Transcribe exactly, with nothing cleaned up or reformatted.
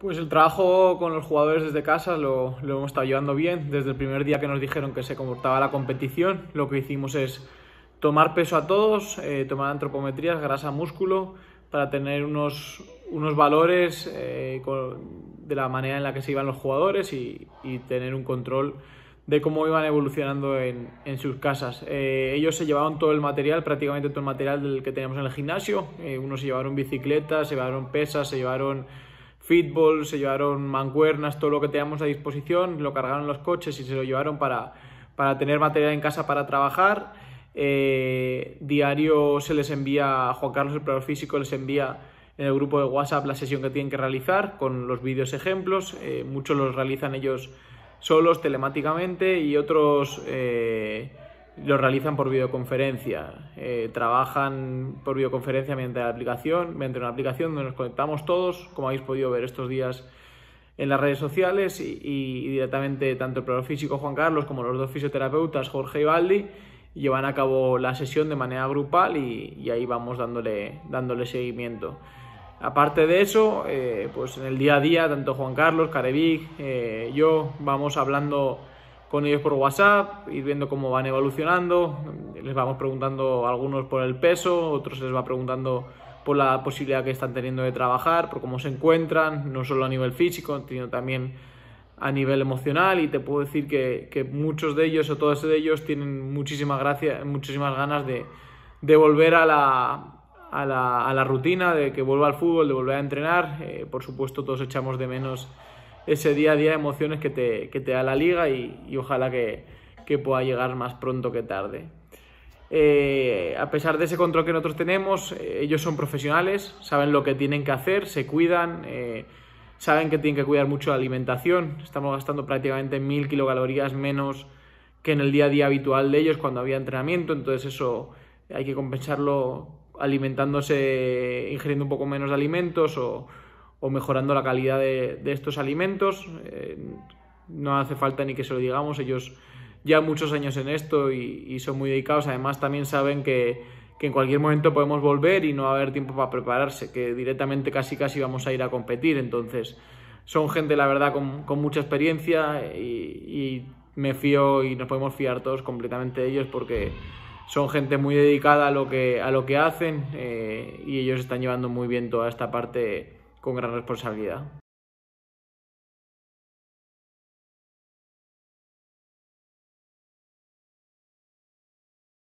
Pues el trabajo con los jugadores desde casa lo, lo hemos estado llevando bien. Desde el primer día que nos dijeron que se comportaba la competición, lo que hicimos es tomar peso a todos, eh, tomar antropometrías, grasa, músculo, para tener unos, unos valores eh, con, de la manera en la que se iban los jugadores y, y tener un control de cómo iban evolucionando en, en sus casas. Eh, ellos se llevaron todo el material, prácticamente todo el material del que teníamos en el gimnasio. Eh, unos se llevaron bicicletas, se llevaron pesas, se llevaron fitball, se llevaron mancuernas, todo lo que teníamos a disposición, lo cargaron en los coches y se lo llevaron para, para tener material en casa para trabajar. Eh, diario se les envía, a Juan Carlos, el preparador físico, les envía en el grupo de WhatsApp la sesión que tienen que realizar con los vídeos ejemplos. Eh, muchos los realizan ellos solos, telemáticamente, y otros eh, los realizan por videoconferencia. Eh, trabajan por videoconferencia mediante la aplicación, mediante una aplicación donde nos conectamos todos, como habéis podido ver estos días en las redes sociales, y, y directamente tanto el preparador físico Juan Carlos como los dos fisioterapeutas Jorge y Baldi llevan a cabo la sesión de manera grupal y, y ahí vamos dándole, dándole seguimiento. Aparte de eso, eh, pues en el día a día, tanto Juan Carlos, Carevic, eh, yo, vamos hablando con ellos por WhatsApp, ir viendo cómo van evolucionando. Les vamos preguntando a algunos por el peso, otros les va preguntando por la posibilidad que están teniendo de trabajar, por cómo se encuentran, no solo a nivel físico, sino también a nivel emocional. Y te puedo decir que, que muchos de ellos o todos de ellos tienen muchísima gracia, muchísimas ganas de, de volver a la... A la, a la rutina, de que vuelva al fútbol, de volver a entrenar. Eh, por supuesto, todos echamos de menos ese día a día de emociones que te, que te da la liga y, y ojalá que, que pueda llegar más pronto que tarde. Eh, a pesar de ese control que nosotros tenemos, eh, ellos son profesionales, saben lo que tienen que hacer, se cuidan, eh, saben que tienen que cuidar mucho la alimentación. Estamos gastando prácticamente mil kilocalorías menos que en el día a día habitual de ellos cuando había entrenamiento, entonces eso hay que compensarlo alimentándose, ingiriendo un poco menos de alimentos o, o mejorando la calidad de, de estos alimentos. Eh, no hace falta ni que se lo digamos, ellos ya muchos años en esto y, y son muy dedicados. Además también saben que, que en cualquier momento podemos volver y no va a haber tiempo para prepararse, que directamente casi casi vamos a ir a competir. Entonces son gente, la verdad, con, con mucha experiencia y, y me fío y nos podemos fiar todos completamente de ellos porque son gente muy dedicada a lo que, a lo que hacen, eh, y ellos están llevando muy bien toda esta parte con gran responsabilidad.